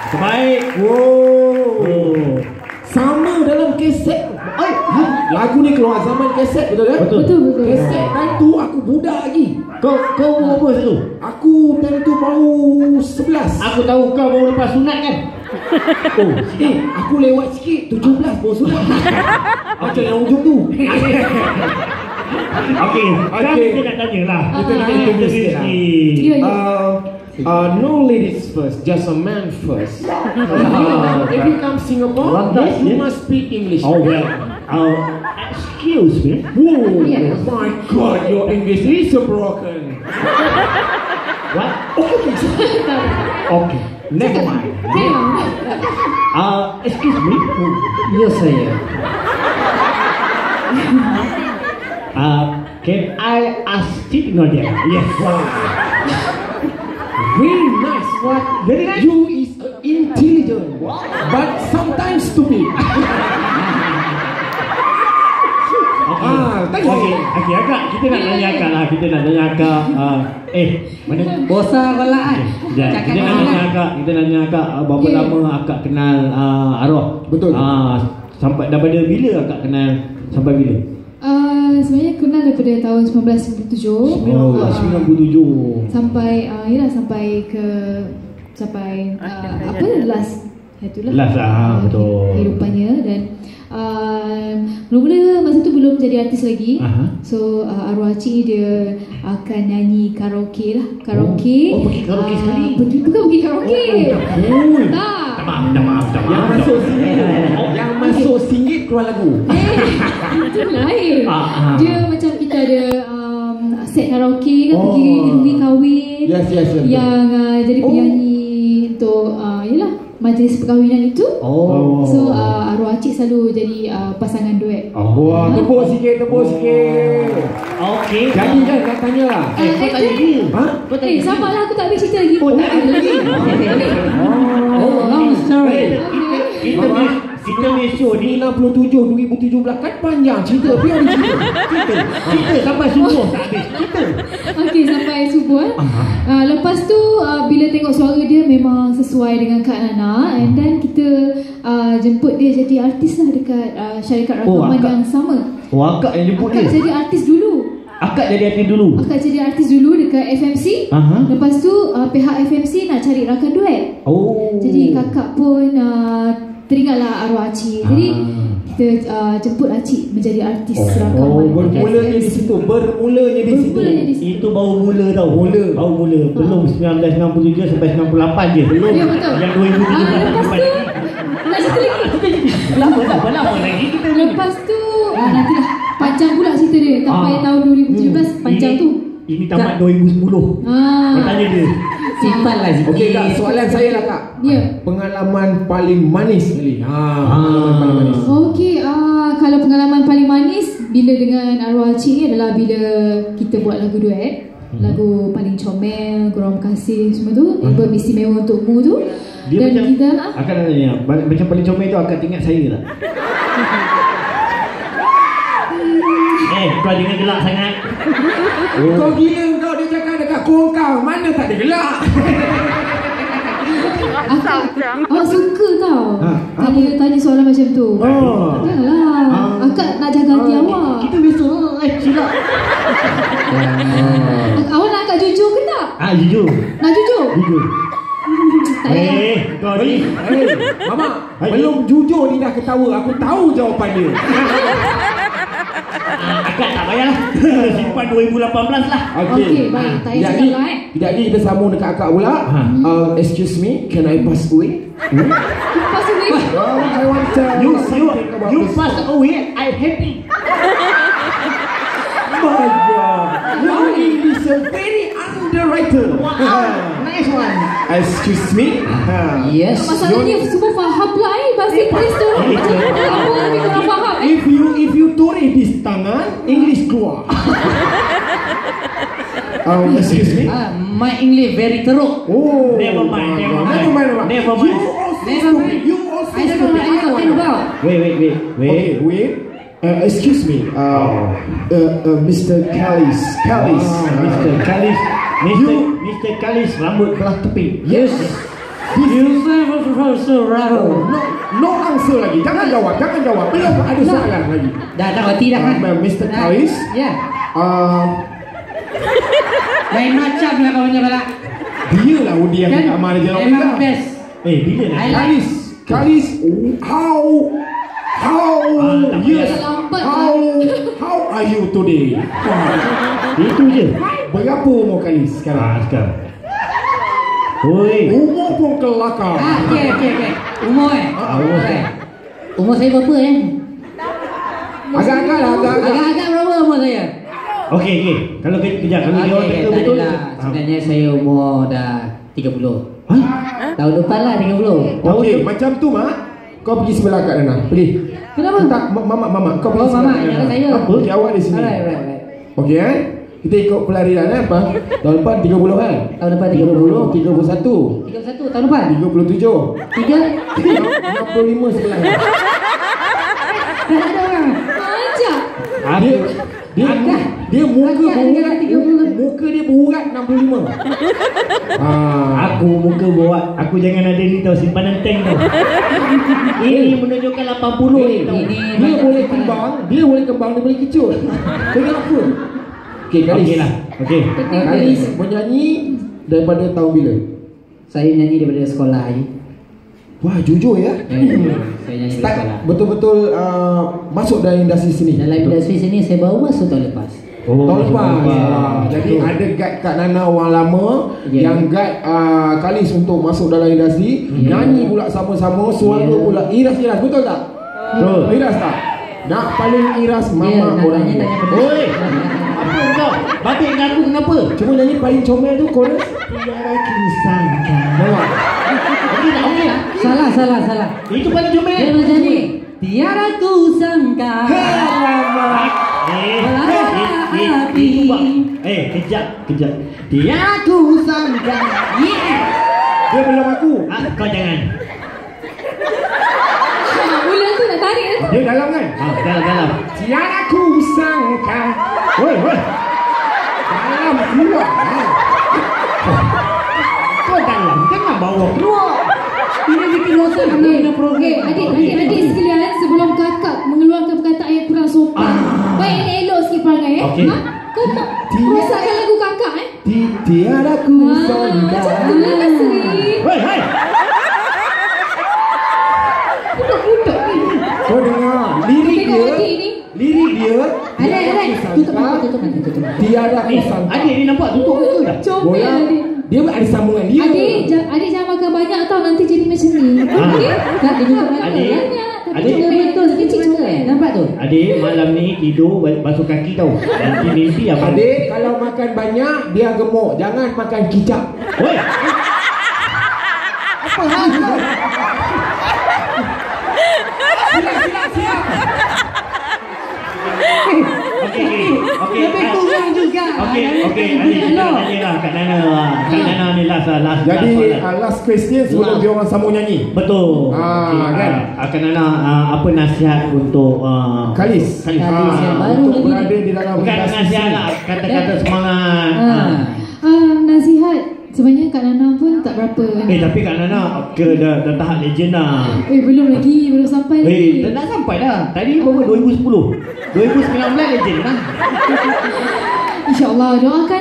Terbaik. Wow. Sama dalam kaset. Lagu ni keluar zaman kaset, betul kan? Betul. Kaset time tu aku budak lagi. Kau apa tu? Aku time tu baru 11. Aku tahu kau baru lepas sunat kan? Aku lewat sikit 17 baru sunat. Macam yang ujung tu. Okey, sekarang kita nak tanya lah. Kita nak interview sikit lah. Ya. No ladies first, just a man first. If you come Singapore, you must speak English. Oh well. Excuse me. Oh Yes. my God, your English is so broken. What? Okay. Never mind. Excuse me. Ya saya. Can I ask Nadia? Yes. Very nice. What? Very nice. You is intelligent, but sometimes stupid. Okey, Akak, kita nak tanya Akak lah. Kita nak tanya Akak. Mana? Bosan kalau Kita nak tanya Akak berapa lama Akak kenal arwah? Betul. Sampai daripada bila Akak kenal sampai bila? Sebenarnya kenal daripada tahun 1997. 1997. Sampai last. Itulah. Last lah, betul. Kehidupannya dan mula-mula masa tu belum jadi artis lagi. So arwah cik ni dia akan nyanyi karaoke lah. Karaoke. Pergi karaoke sekali. Bukan pergi karaoke. Tak. Dah maaf. Yang masuk singgit keluar lagu. Itu lain. Dia macam kita ada set karaoke kan, pergi negeri kahwin. Yes. Yang jadi penyanyi untuk yalah majlis perkahwinan itu. So arwah cik selalu jadi pasangan duet. Wah, tepuk sikit. Okey. Jadi kan nak tanya lah. Kau tanya dia. Sabarlah, aku tak habis cerita lagi. Tak ada lagi. long story. Kita besok ni 97 2017 kan panjang cerita. Biar dia cerita sampai subuh tak habis. Okey, sampai subuh. Lepas tu bila tengok suara dia memang sesuai dengan Kak Nana, and then kita jemput dia jadi artis lah dekat syarikat rakaman yang sama. Akak yang jemput dia? Akak jadi artis dulu. Akak jadi artis dulu dekat FMC. Lepas tu pihak FMC nak cari rakan duet. Jadi kakak pun teringatlah arwah Acik. Jadi kita jemput Acik menjadi artis rakaman. Bermulanya di situ. Itu baru mula tau. Baru mula. Belum 1997 sampai 98 je. Belum. Ya, betul. Yang 2017 lepas tu nak cerita lagi. Lama lagi kita. Lepas tu nantilah panjang pula cerita dia sampai tahun 2017. Panjang tu. Ini tamat 2010. Kau tanya dia. Simpan lah sikit. Okey Kak, soalan saya lah Kak. Ya. Pengalaman paling manis sekali. Pengalaman paling manis. Okey, kalau pengalaman paling manis bila dengan arwah Cik ni adalah bila kita buat lagu duet. Lagu paling comel, Kurang Kasih semua tu, album istimewa untukmu tu. Dia dan macam, kita akan tanya, macam paling comel tu akan ingat saya tak? Kau jangan gelak sangat. Kau gila kau, dia cakap dekat kurung kau. Mana tak ada gelak. Awak suka tau tanya soalan macam tu. Janganlah. Akak nak jaga hati awak. Kita biasa silap. Awak nak akak jujur ke tak? Jujur. Nak jujur? Jujur. Tak payah. Kau ni. Mama, belum jujur ni dah ketawa. Aku tahu jawapan dia. Akak tak payahlah. Simpan 2018 lah. Okey, baik. Tak payah cakap lah Jadi kita sambung dekat akak pula. Excuse me, can I pass away? Pass away? I want to You pass away, I happy. My God, your English is very underrated. Nice one. Excuse me. Yes. Masalahnya semua faham pula bahasa Inggeris tu. Apa lebih kurang faham If you toreh di tangan, English keluar. Excuse me. My English very teruk. Never mind. You also I don't know what you're talking about. Wait. Wait. Excuse me. Mr. Callis. Mr. Callis rambut belah tepi. Yes. No answer lagi. Jangan jawab. Belum ada soalan lagi. Dah mati dah kan? Mr. Kalis. Ya. Lain macam lah kau punya balak. Dia lah dia yang tak marah jawab. Memang best. Bila nak? Kalis. How are you today? Itu je. Berapa umur Kalis sekarang? Sekarang. Oi. Umur pun kelakar. Okey. Umur Umur saya berapa Agak-agak lah. Agak-agak berapa umur saya? Okey. Kalau kejap kalau dia orang kata betul. Sebenarnya saya umur dah 30. Tahun depan lah 30. Okey, macam tu mak. Kau pergi sebelah Kak Nana. Pergi. Kenapa? Tak, mama. Kau pergi sebelah Kak Nana. Saya. Apa? Okey, awak di sini. Alright. Okey kita ikut pelarian apa? Tahun depan 30 kan? Tahun depan 30. 31. 31 tahun depan. 37. 65 sebelah. Tak ada orang. Dia muka dia berurat 65. Aku muka buat. Aku jangan ada ni tau, simpanan tank tau. Ini menunjukkan 80 ni tau. Dia boleh kembang, dia boleh kecut. Kenapa? Okey, Kalis. Okey lah. Okey. Kalis menyanyi daripada tahun bila? Saya nyanyi daripada sekolah ni. Wah, jujur ya. Saya nyanyi dari sekolah. Betul-betul masuk dalam industri sini. Dalam industri sini saya baru masuk tahun lepas. Tahun lepas. Jadi ada guide Kak Nana orang lama yang guide Kalis untuk masuk dalam industri. Nyanyi pula sama-sama, suara pula iras-iras, betul tak? Betul. Iras tak? Nak paling iras mama orangnya. Oi. Apa kau? Batik dengan aku kenapa? Cuma nyanyi paling comel tu chorus. Tiada kisahkan. Nampak? Okey. Salah. Itu paling comel. Dia macam ni. Tiada ku sangka. Kejap. Tiada ku sangka. Dia belum aku. Kau jangan. Bulan tu nak tarik tu. Dia dalam kan? Dalam. Tiada ku sangka. Woi. Dalam keluar. Kau dalam, jangan bawa keluar. Ini bikin dosa dalam program. Adik sekalian, sebelum kakak mengeluarkan perkataan yang kurang sopan, baik elok sikit perangai Okey. Kau tak rosakkan lagu kakak Tiada ku sangka. Janganlah sering. Hei. Budak-budak ni. Kau dengar lirik Tengok dia. adik ni. Lirik dia. Alright. Tutup. Tiada ku sangka. Adik ni nampak tutup ke dah? Comel adik. Dia ada sambungan dia. Adik jangan makan banyak tau, nanti jadi macam ni. Okey? Tak dia juga Adik. Tapi Dia betul kecil-kecil. Nampak tu? Adik malam ni tidur basuh kaki tau. Nanti mimpi apa? Adik kalau makan banyak dia gemuk. Jangan makan kicap. Woi. Apa hal kau? Siap. Okey. Lebih kurang juga. Okey. Adik kita tanya lah Kak Nana. Kak Nana ni last. Jadi last question sebelum dia orang sambung nyanyi. Betul. Kan? Kak Nana apa nasihat untuk Kalis. yang baru Untuk lagi berada di dalam Bukan industri nasihat sini. lah, kata-kata semangat. Nasihat sebenarnya Kak Nana pun tak berapa. Tapi Kak Nana dah tahap legend dah. Belum sampai lagi. Dah nak sampai dah. Tadi baru 2010. 2019 legend lah. InsyaAllah doakan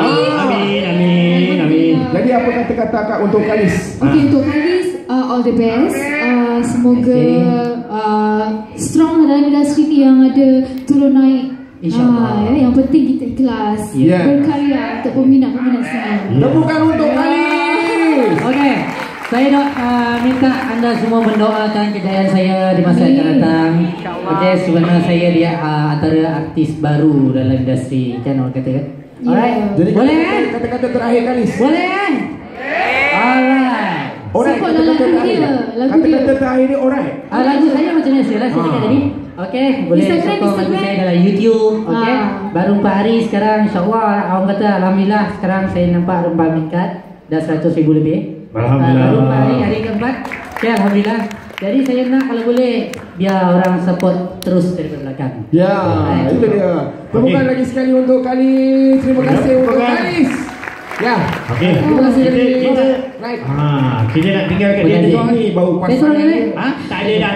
Amin. Jadi apa kata-kata Kak untuk Kalis? Okey, untuk Kalis all the best. Semoga strong dalam industri ni, yang ada turun naik. InsyaAllah. Yang penting kita ikhlas, berkarya untuk peminat-peminat seni. Tepukan untuk Kalis. Okey. Saya minta anda semua mendoakan kejayaan saya di masa yang akan datang. Okey, sebenarnya saya dia antara artis baru dalam industri, kan orang kata kan? Alright. Jadi Boleh? kata-kata terakhir Kalis. Boleh? Alright. Alright, Support lagu dia. Kata-kata terakhir dia alright. Lagu saya macam biasa lah, saya cakap tadi. Okey, boleh sokong lagu saya dalam YouTube. Okey, baru 4 hari sekarang, insyaAllah. Orang kata alhamdulillah sekarang saya nampak rembang meningkat dah 100,000 lebih. Alhamdulillah. Baru 4 hari keempat. Okey, alhamdulillah. Jadi saya nak kalau boleh biar orang support terus dari belakang. Ya, itu dia. Tepukan lagi sekali untuk Kalis. Terima kasih untuk Kalis. Ya. Okey. Terima kasih Kita Kita nak tinggalkan dia Ini baru pasangan dia. Tak ada dah.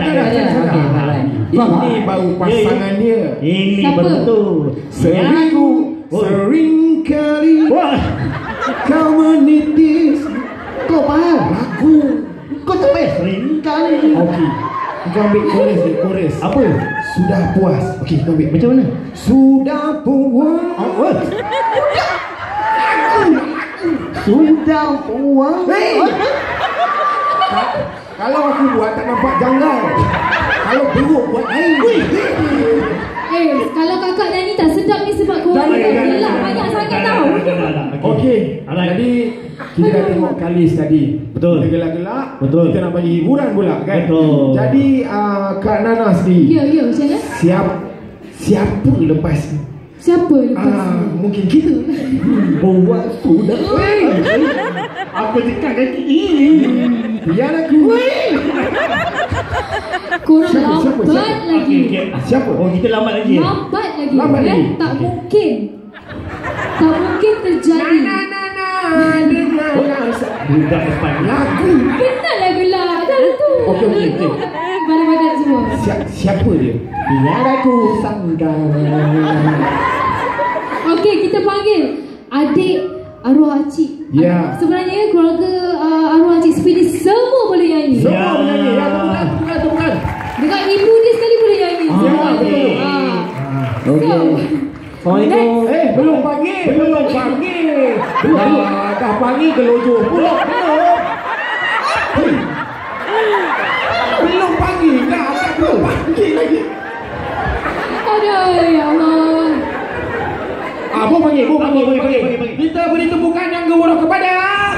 Ini baru pasangan dia. Ini Siapa? betul. Sering kali kau menitis. Kau faham? Aku. Kau tak payah sering kali. Okey. Kau ambil chorus. Apa? Sudah puas. Okey, kau ambil. Macam mana? Sudah puas. Sudah puas. Kalau aku buat tak nampak janggal. Kalau buruk buat lain. Kalau kakak nyanyi tak sedap ni sebab korang gelak banyak sangat tau. Okey. Jadi kita dah tengok Kalis tadi. Betul. Kita gelak-gelak. Betul. Kita nak bagi hiburan pula kan. Betul. Jadi Kak Nana sendiri. Ya, macam mana? Siapa lepas ni? Siapa lepas ni? Mungkin kita. Buat sudah. Apa dekat kaki? Biar aku. Korang Siapa? lambat lagi. Siapa? Oh, kita lambat lagi. Lambat lagi. Lambat lagi. Tak mungkin. Tak mungkin terjadi. Budak depan Lagu. Benar lah gelak. Dah tu. Okey. Badan-badan semua. Siapa dia? Biar aku sangka. Okey, kita panggil adik arwah Acik. Ya. Sebenarnya keluarga arwah Acik Speedy semua boleh nyanyi. Semua menyanyi. Ya, temukan. Dengan ibu dia sekali boleh nyanyi. betul. Okey. Assalamualaikum. Belum panggil. Dah panggil gelojor pula. Belum panggil. Belum panggil lagi. Aduh, ya Allah. Apa panggil? Kita beri tepukan yang gemuruh kepada